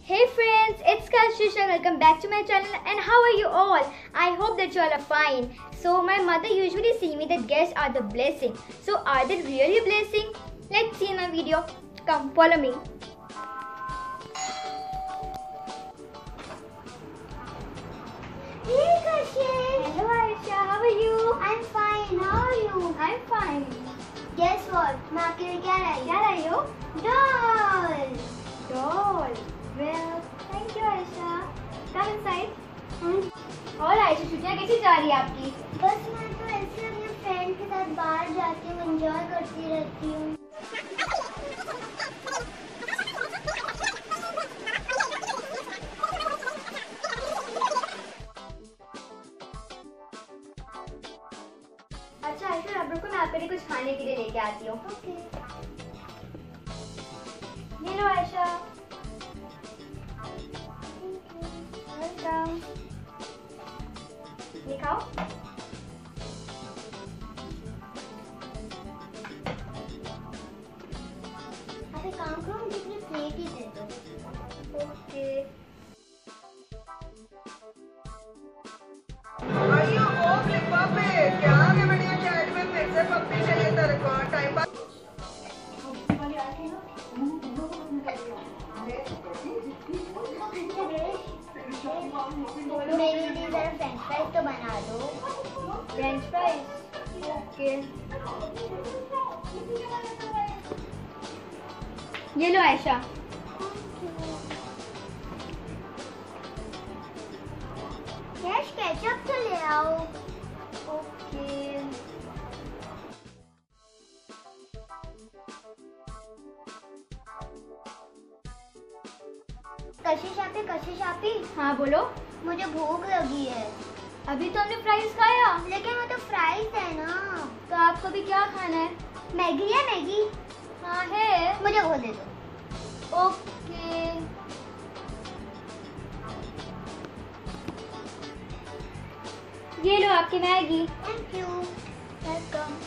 Hey friends, it's Kashish and welcome back to my channel. And how are you all? I hope that you all are fine. So my mother usually see me that guests are the blessing. So are they really blessing? Let's see in my video. Come follow me. Hey Kashish! Hello Aisha, how are you? I'm fine. How are you? I'm fine. Guess what? मैं आपके लिए क्या लाई हो? Doll. Doll. Well, thank you Aisha. Come inside. और आयशा छुट्टियाँ कैसी जा रही है आपकी? बस मैं तो ऐसे अपने फ्रेंड के साथ बाहर जाती हूँ, एंजॉय करती रहती हूँ। अच्छा आयशा, अब रुको, मैं आपके लिए कुछ खाने के लिए लेके आती हूँ। ओके। ये लो आयशा। वेलकम। ये खाओ। आप एक काम करो, मुझे अपनी प्लेट ही दे दो। ओके। अयो ओ फ्लिपा पे क्या है बढ़िया चैट में फिर से पप्पी चाहिए तेरे को टाइम पास मेरे लिए जरा फ्रेंच फ्राइज तो बना दो। French fries. ओके। ये लो आयशा। यश केचप तो ले आओ। ओके। कशिश आपी, हाँ बोलो। मुझे भूख लगी है। अभी तो हमने फ्राइज खाया। लेकिन वो तो फ्राइज है ना। तो आपको भी क्या खाना है? मैगी है मैगी? हाँ है। मुझे वो दे दो। ओके। ये लो आपकी Maggi. Thank you. Welcome.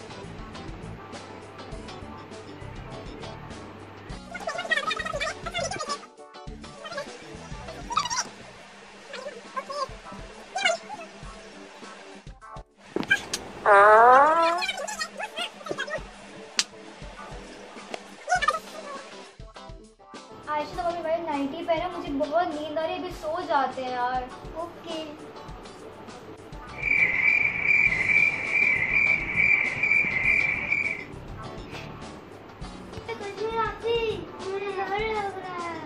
Ayesha तो अभी भाई 90 पे है, मुझे बहुत नींद आ रही है, अभी सो जाते हैं यार। ओके। मुझे डर लग रहा है।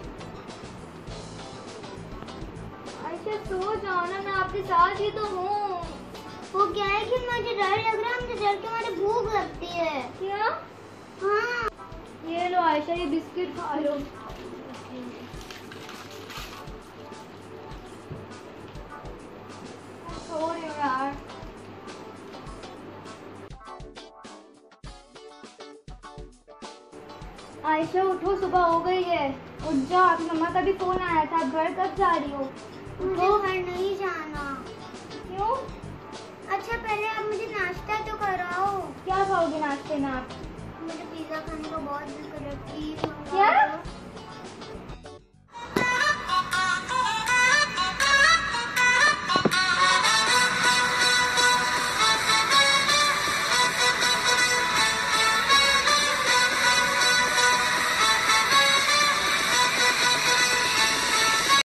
आयशा सो जाओ ना, मैं आपके साथ ही तो हूँ। वो क्या है कि मुझे डर लग रहा है, मुझे डर के मारे भूख लगती है। क्या? हाँ। ये लो आयशा, ये बिस्किट खा लो। सो रही हूँ यार। आयशा उठो, सुबह हो गई है। उठ जाओ, आपकी मम्मा का भी फोन आया था। आप घर कब जा रही हो? मुझे घर नहीं जाना। क्यों? अच्छा पहले आप मुझे नाश्ता तो कराओ। क्या खाओगे नाश्ते में आप? मुझे पिज्जा खाने का बहुत दिल कर रहा है। प्लीज क्या?